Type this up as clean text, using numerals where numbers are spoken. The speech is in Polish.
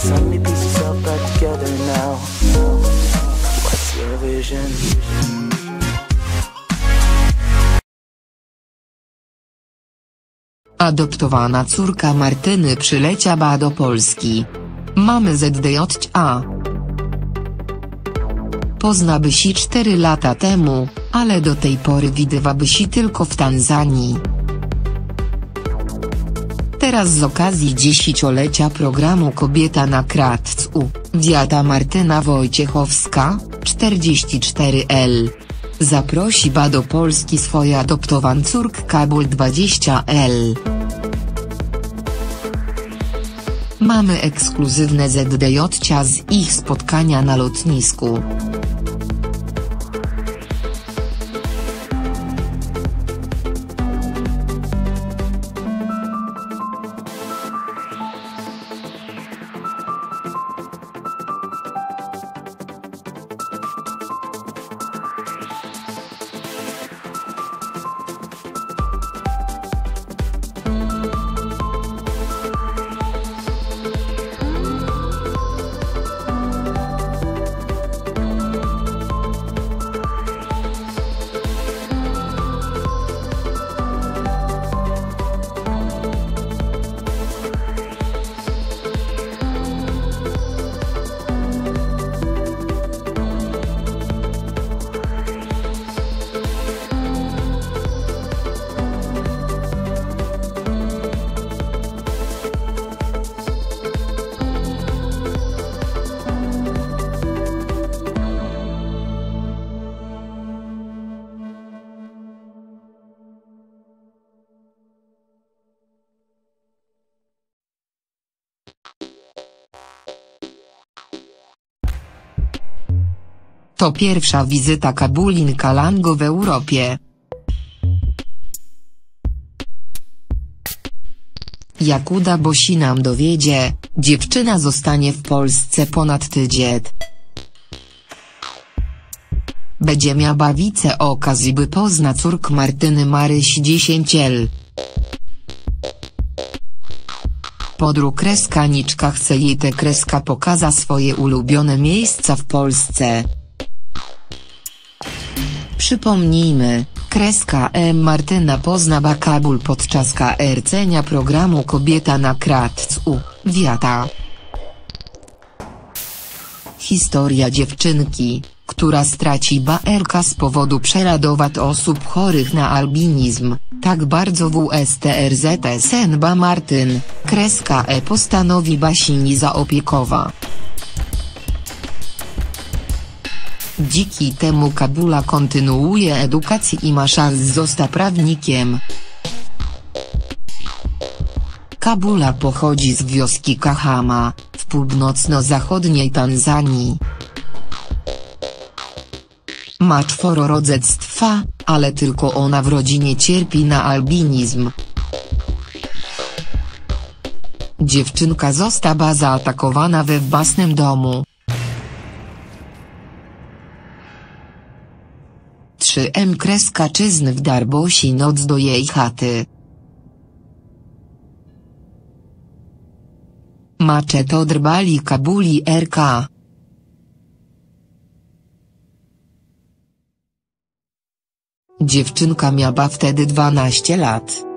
Find me piece yourself back together now. What's your vision? Adoptowana córka Martyny przyleciała do Polski. Mamy ZDJA. Poznałby się 4 lata temu, ale do tej pory widywaby się tylko w Tanzanii. Teraz z okazji 10-lecia programu Kobieta na kratcu, wiata Martyna Wojciechowska, 44L. Zaprosiła do Polski swoją adoptowaną córkę Kabul 20L. Mamy ekskluzywne ZDJ z ich spotkania na lotnisku. To pierwsza wizyta Kabuli Kalango w Europie. Jak uda się nam dowiedzie, dziewczyna zostanie w Polsce ponad tydzień. Będzie miała wice okazji by pozna córkę Martyny Marysi 10L. Niczka chce jej te pokaza swoje ulubione miejsca w Polsce. Przypomnijmy, Martyna poznała Kabul podczas krcenia programu Kobieta na kratcu, wiata. Historia dziewczynki, która straciła z powodu prześladowań osób chorych na albinizm, tak bardzo WSTRZSN Martyn, postanowiła się nie zaopiekować. Dzięki temu Kabula kontynuuje edukację i ma szansę zostać prawnikiem. Kabula pochodzi z wioski Kahama, w północno-zachodniej Tanzanii. Ma 4 rodziców, ale tylko ona w rodzinie cierpi na albinizm. Dziewczynka została zaatakowana we własnym domu. 3M czyzny wdarł się noc do jej chaty. Maczetą drwali Kabuli RK. Dziewczynka miała wtedy 12 lat.